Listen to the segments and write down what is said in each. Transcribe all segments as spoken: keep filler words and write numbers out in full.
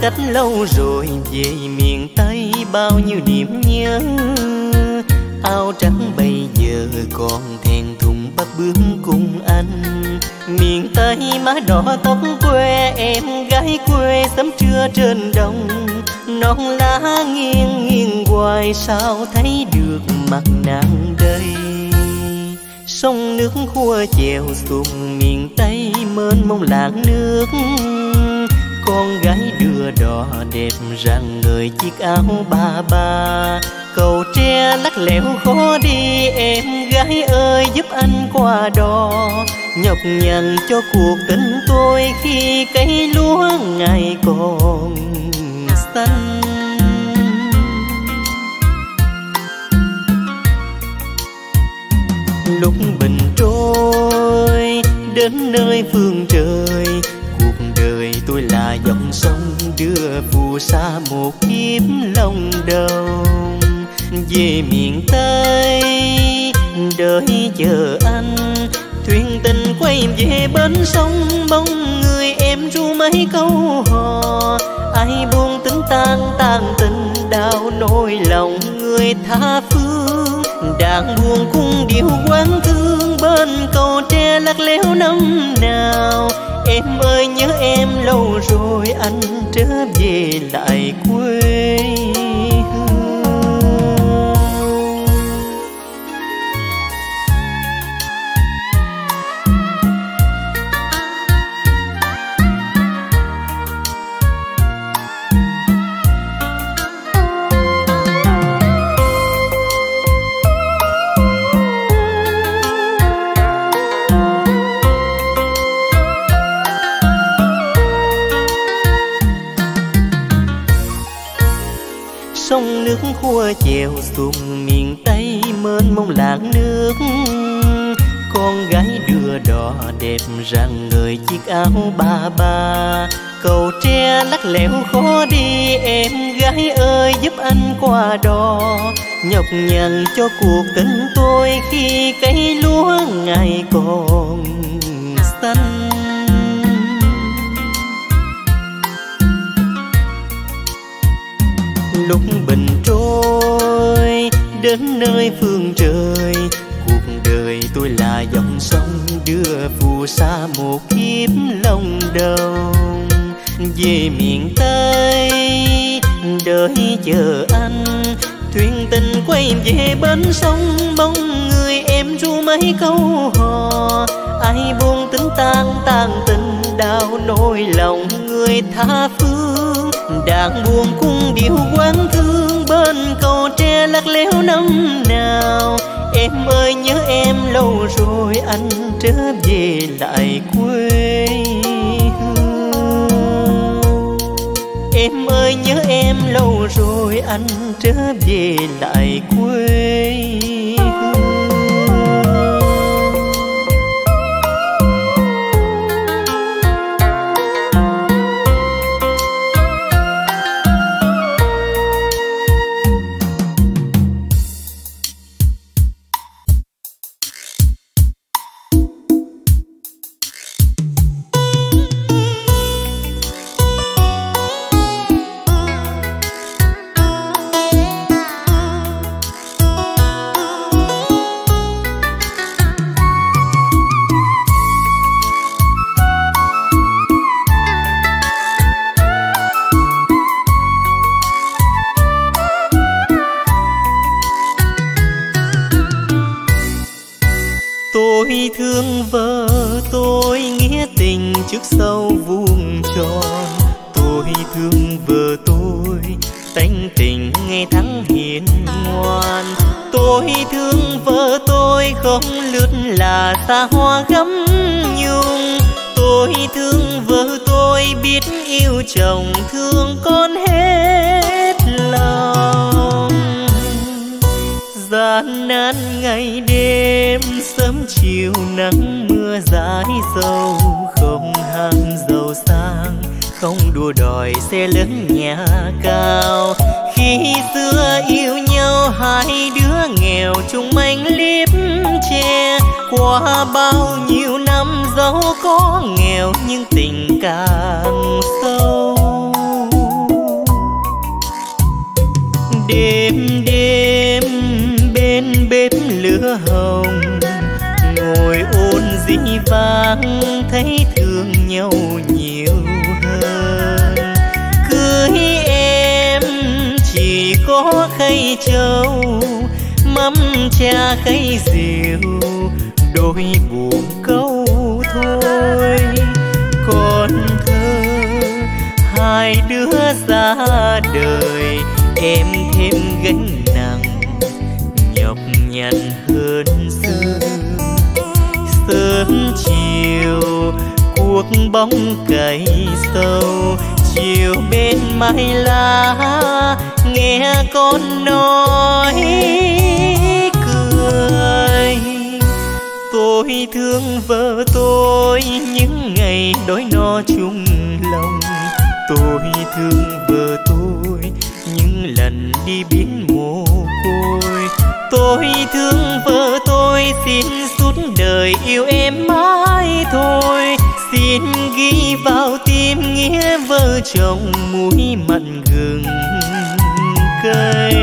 cách lâu rồi, về miền Tây bao nhiêu niềm nhớ. Áo trắng bây giờ còn thẹn thùng bắt bước cùng anh. Miền Tây má đỏ tóc quê, em gái quê sớm trưa trên đồng. Non lá nghiêng nghiêng hoài sao thấy được mặt nàng đây. Sông nước khua chèo xuồng miền Tây mênh mông làng nước. Con gái đưa đò đẹp rạng ngời chiếc áo ba ba. Cầu tre lắc lẻo khó đi, em gái ơi giúp anh qua đò. Nhọc nhằn cho cuộc tình tôi khi cây lúa ngày còn xanh. Lúc bình trôi đến nơi phương trời, cuộc đời tôi là dòng sông đưa phù sa một kiếp lòng đầu. Về miền Tây đợi chờ anh, thuyền tình quay về bến sông. Bóng người em ru mấy câu hò, ai buông tính tan tan tình đau nỗi lòng người tha phương. Đàn buồn cung điệu quán thương bên cầu tre lắc léo năm nào. Em ơi nhớ em lâu rồi, anh trở về lại quê hương. Sông nước khua chèo xuồng miền Tây mênh mông làng nước. Con gái đưa đò đẹp rạng ngời chiếc áo ba ba. Cầu tre lắc lẻo khó đi, em gái ơi giúp anh qua đò. Nhọc nhằn cho cuộc tình tôi khi cây lúa ngày còn xanh. Lúc bình trôi đến nơi phương trời, cuộc đời tôi là dòng sông đưa phù sa một kiếp lòng đầu. Về miền Tây đợi chờ anh, thuyền tình quay về bến sông. Bóng người em ru mấy câu hò, ai buông tính tan tan tình đau nỗi lòng người tha phương. Đàn buồn cung điệu quán thương bên cầu tre lắc léo năm nào. Em ơi nhớ em lâu rồi, anh trở về lại quê hương. Em ơi nhớ em lâu rồi, anh trở về lại quê hương. Tôi thương vợ tôi nghĩa tình trước sau vuông tròn. Tôi thương vợ tôi tánh tình ngày tháng hiền ngoan. Tôi thương vợ tôi không lướt là xa hoa gấm nhung. Tôi thương vợ tôi biết yêu chồng thương con hết lòng. Gian nan ngày đêm sớm chiều nắng mưa dãi dầu, không ham giàu sang không đua đòi xe lớn nhà cao. Khi xưa yêu nhau hai đứa nghèo chung manh liếp che, qua bao nhiêu năm dẫu có nghèo nhưng tình càng sâu. Đêm đêm bên bếp lửa hồng, ngồi ôn dĩ vãng thấy thương nhau nhiều hơn. Cưới em chỉ có khay trầu, mắm cha khay rượu, đôi buồn câu thôi. Còn thơ hai đứa ra đời, em thêm gánh nặng nhọc nhằn hơn xưa. Sớm chiều cuộc bóng cày sâu, chiều bên mái lá nghe con nói cười. Tôi thương vợ tôi những ngày đói no chung lòng, tôi thương vợ tôi những lần đi biến mồ côi. Tôi thương vợ tôi xin suốt đời yêu em mãi thôi. Xin ghi vào tim nghĩa vợ chồng muối mặn gừng cay.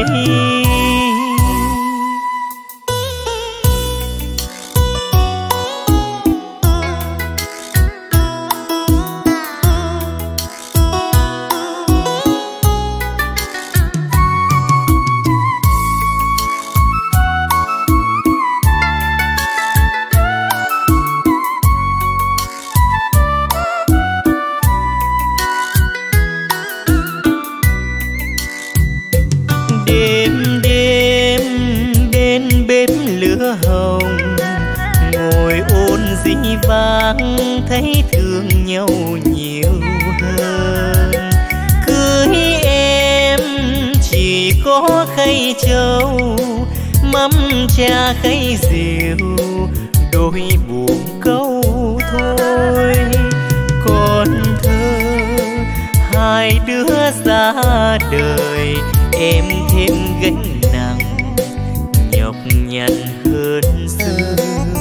Vang thấy thương nhau nhiều hơn. Cưới em chỉ có khay trầu, mắm cha khay rượu, đôi buồn câu thôi. Còn thơ hai đứa ra đời, em thêm gánh nặng nhọc nhằn hơn xưa.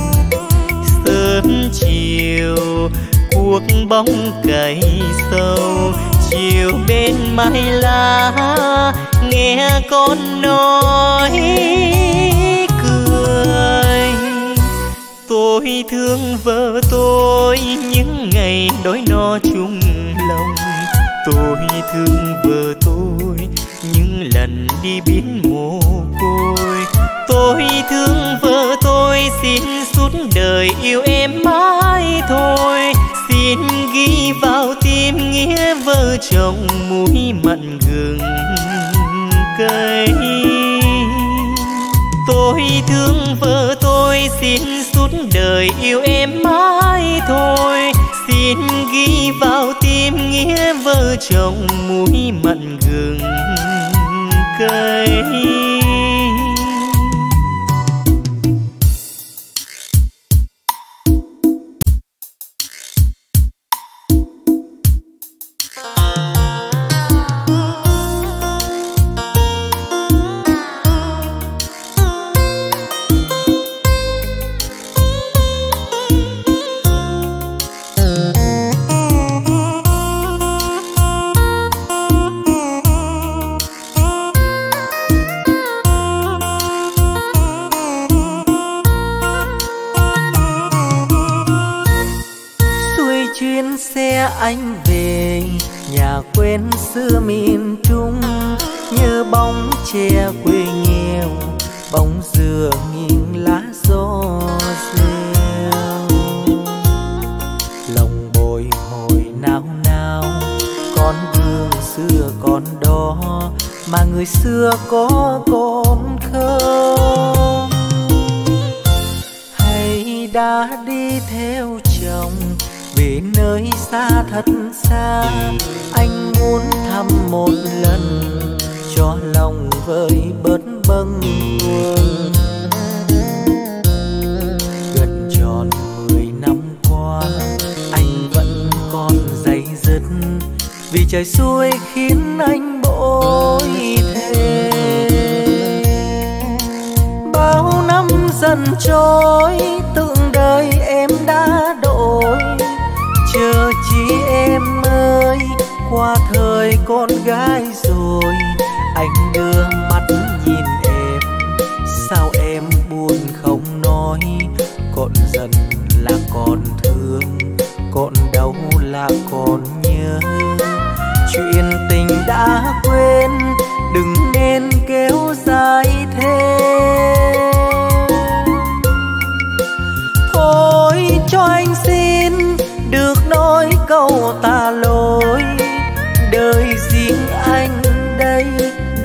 Sớm chiều cuộc bóng cày sâu, chiều bên mái lá nghe con nói cười. Tôi thương vợ tôi những ngày đói no chung lòng, tôi thương vợ tôi những lần đi biến mồ côi. Tôi thương vợ tôi xin suốt đời yêu em mãi thôi. Xin ghi vào tim nghĩa vợ chồng muối mặn gừng cay. Tôi thương vợ tôi xin suốt đời yêu em mãi thôi. Xin ghi vào tim nghĩa vợ chồng muối mặn gừng cay. Anh về nhà quên xưa miền Trung, nhớ bóng tre quê nghèo, bóng dừa nghiêng lá gió reo. Lòng bồi hồi nao nao, con đường xưa còn đó mà người xưa có còn không? Hay đã đi theo chồng về nơi xa thật xa, anh muốn thăm một lần cho lòng vơi bớt bâng khuâng. Gần tròn mười năm qua anh vẫn còn day dứt, vì trời xuôi khiến anh bội thề. Bao năm dần trôi tưởng đời em đã đổi, chờ chi em ơi qua thời con gái rồi. Anh đưa mắt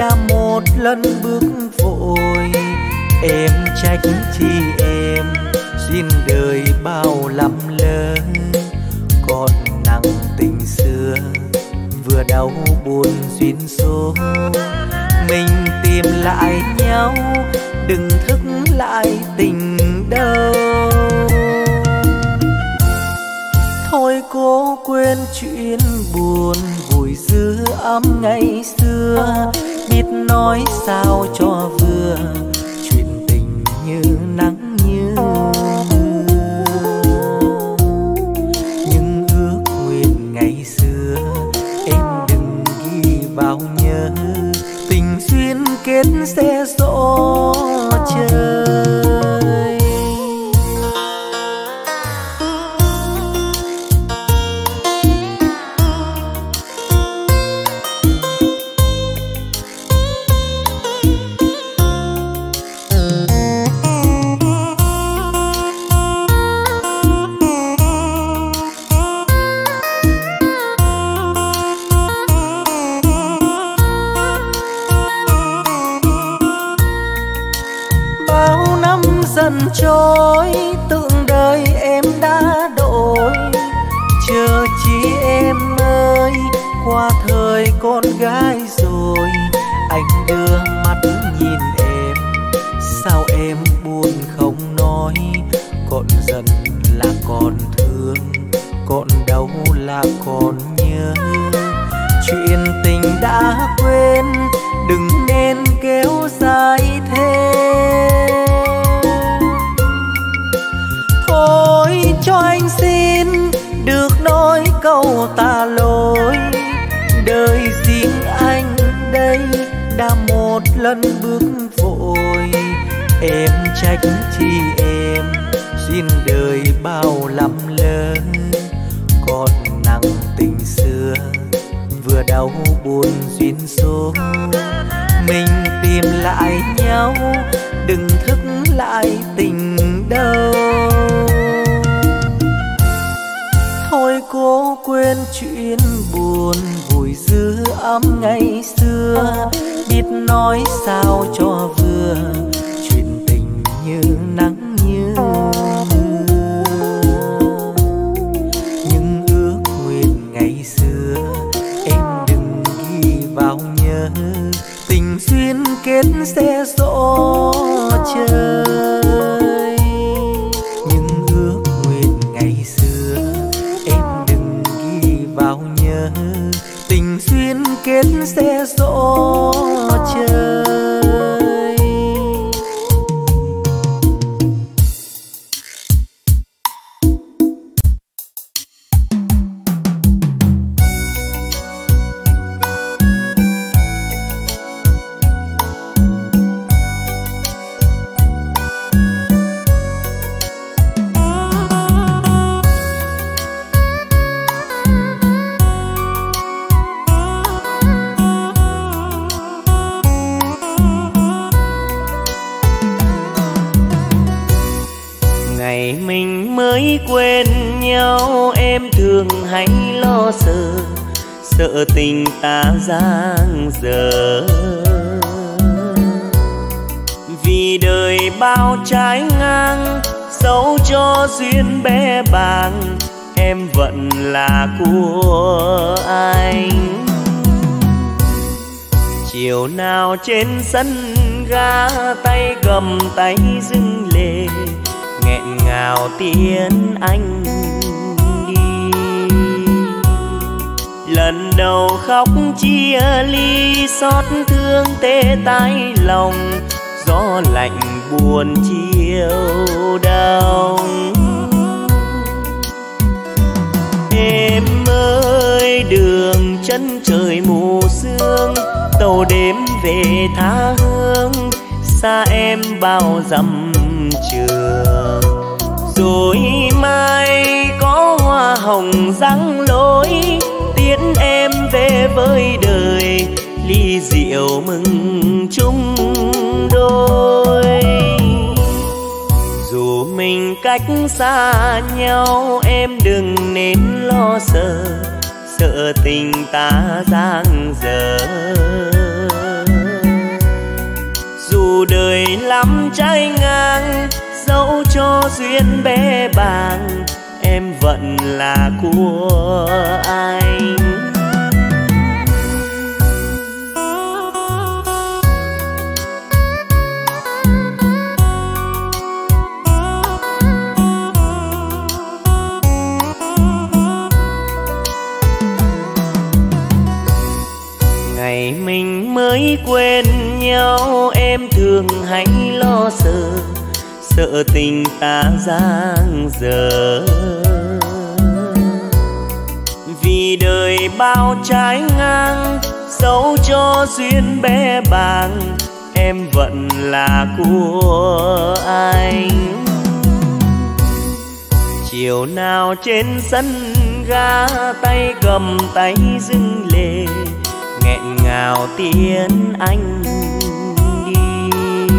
đã một lần bước vội. Em trách chi em duyên đời bao lắm lỡ, còn nặng tình xưa vừa đau buồn duyên số. Mình tìm lại nhau đừng thức lại tình đâu. Thôi cố quên chuyện buồn vùi giữ ấm ngày xưa, biết nói sao cho vừa chuyện tình như nắng như mưa. Nhưng ước nguyện ngày xưa em đừng ghi vào nhớ, tình duyên kết sẽ gió trời. Dần trôi tưởng đời em đã đổi, chờ chi em ơi qua thời con gái rồi. Anh đưa mắt nhìn em sao em buồn không nói, còn giận là còn thương, còn đau là còn nhớ. Chuyện tình đã quên đừng nên kéo dài thêm. Thôi cho anh xin được nói câu tạ lỗi, đời riêng anh đây đã một lần bước vội. Em trách chi em duyên đời bao lắm lỡ, còn nặng tình xưa vừa đau buồn duyên số. Mình tìm lại nhau đừng thức lại tình đâu. Thôi cố quên chuyện buồn vùi giữ ấm ngày xưa, biết nói sao cho vừa chuyện tình như nắng như mưa. Nhưng ước nguyện ngày xưa em đừng ghi vào nhớ, tình duyên kết sẽ gió trời. Nhưng ước nguyện ngày xưa em đừng ghi vào nhớ, tình duyên kết sẽ gió trời. Mình mới quen nhau em thường hay lo sợ, sợ tình ta giang dở. Vì đời bao trái ngang dẫu cho duyên bé bàng, em vẫn là của anh. Chiều nào trên sân ga tay cầm tay dưng lệ, nghẹn ngào tiếng anh đi. Lần đầu khóc chia ly xót thương tê tái lòng, gió lạnh buồn chiều đông. Em ơi đường chân trời mù sương, tàu đêm về tha hương, xa em bao dặm trường. Rồi mai có hoa hồng răng lối, tiễn em về với đời, ly rượu mừng chung đôi. Dù mình cách xa nhau em đừng nên lo sợ, sợ tình ta giang dở. lắm trái ngang, dẫu cho duyên bé bàng em vẫn là của anh. Ngày mình mới quen nhau em thường hay lo sợ, sợ tình ta giang dở. Vì đời bao trái ngang, dẫu cho duyên bé bàng em vẫn là của anh. Chiều nào trên sân ga tay cầm tay dưng lệ, nghẹn ngào tiếng anh đi.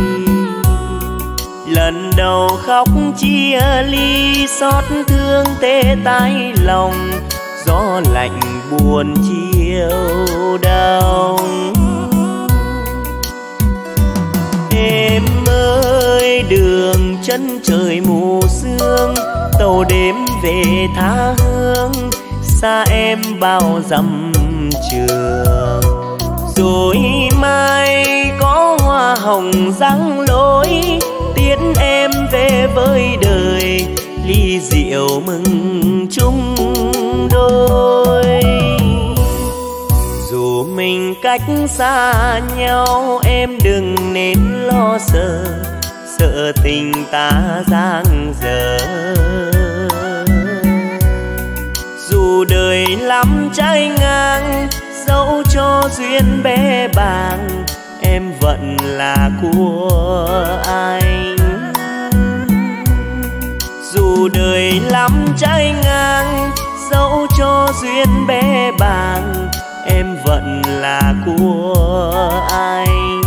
Lần đầu khóc chia ly, xót thương tê tái lòng, gió lạnh buồn chiều đông. Em ơi đường chân trời mù sương, tàu đêm về tha hương, xa em bao dặm trường. Rồi mai có hoa hồng răng lối, tiễn em về với đời, ly rượu mừng chung đôi. Dù mình cách xa nhau em đừng nên lo sợ, sợ tình ta giang dở. Dù đời lắm trái ngang, dẫu cho duyên bé bàng em vẫn là của anh. Dù đời lắm trái ngang, dẫu cho duyên bé bàng em vẫn là của anh.